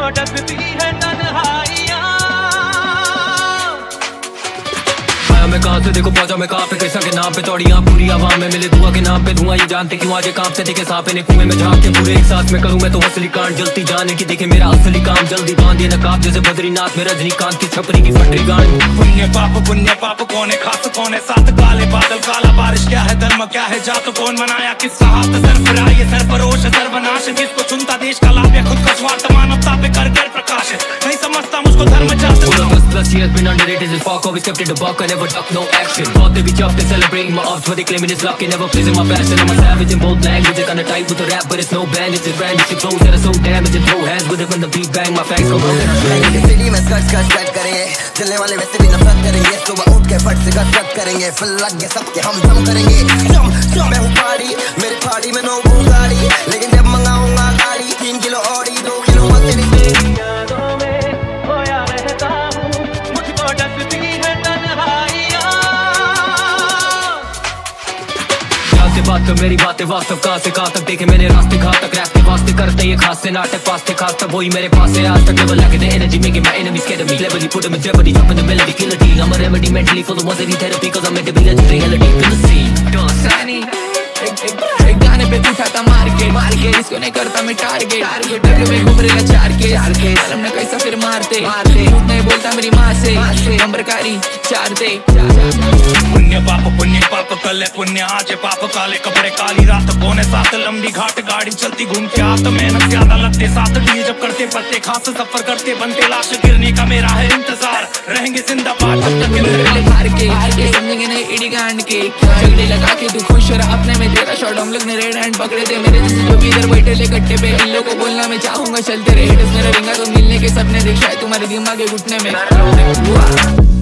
मुझको डसती है तन्हाइयाँ। मैं कहाँ से देखो पहुंचा मैं कहाँ पे, कैसा के नाम पे तोड़ियां पूरी आवाम में मिले धुआं के नाम पे धुआं। ये जानते क्यों आज काम से देखे सांप ने कुएं में झांक के पूरे एक सांस में करूं मैं तो असली कांड। जलती जाने की देखे मेरा असली काम, जल्दी बांधे नकाब जैसे बद्रीनाथ में रजनीकांत की छपरी की फटरी गांड। पुण्य पाप कौन है खास कौन है साथ, काले बादल काला बारिश क्या है धर्म क्या है जात, कौन मनाया किसका हाथ सरफराह ये सरफरोश है सर्वनाश। जिसको चुनता देश का लाभ या खुद का स्वार्थ, मानवता पे कर कर प्रकाश नहीं समझता मुझको धर्म जात। 10+ years been underrated as fuck, always kept it a buck, I never duck no action. Thought they be tough, they celebrating my ups, but they claiming it's luck, it never plays in my passion. I'm a savage in both languages, kinda tight with the rap, but it's no bandage, it's brand, it's flows that are so damaging. Throw hands with it when the beat bang, my facts go round. City में स्कट करेंगे, चलने वाले वैसे भी नफरत करेंगे, सुबह उठ के फट से कसरत करेंगे, फिर लग गए सबके हम जम करेंगे। मैं हूँ पार्टी, मेरी पार्टी में नो गाड़ी, लेकिन जब मंगाऊंगा गाड़ी 3 किलो ऑडी 2 किलो मर्सिडीज। बात तो मेरी बातें वास्तव कहाँ से कहाँ तक देखे मैंने रास्ते कहाँ तक रैप के वास्ते करते ये खास से नाटक पास्ते खास तक वही मेरे पास है आज तक। Never lacking the energy making my enemies scared of me, cleverly put them in jeopardy, dropping the melody kill a deal. I'm a remedy mentally for the ones that need therapy, cause I'm meant to be legendary hella deep in the sea. एक गाने पे उठाता मार के इसको नहीं करता मैं टारगेट डर में घूम रहा 4 के आलम ने कैसा फिर मारते झूठ नहीं बोलता मेरी माँ से नंबरकारी 4 दे। पुण्य पाप कल है पुण्य आज है पाप, काले कपड़े काली रात कौन है साथ, लंबी घाट गाड़ी चलती घूम के हाथ, मेहनत ज्यादा लगते साथ डील जब करते पत्ते खास सफर करते बनते लाश, गिरने का मेरा है इंतजार रहेंगे जिंदाबाद जब तक हार के समझेंगे नहीं इडी गांड के झगड़े लगा के तू खुश रहा अपने में तेरा शॉट हम लोग ने रेड हैंड पकड़े थे मेरे जैसे जो भी इधर बैठे ले कट्टे पे इन लोगों को बोलना मैं चाहूंगा चलते रहे मेरा रिंगा तो मिलने के सपने देख शायद तुम्हारे दिमाग के घुटने में।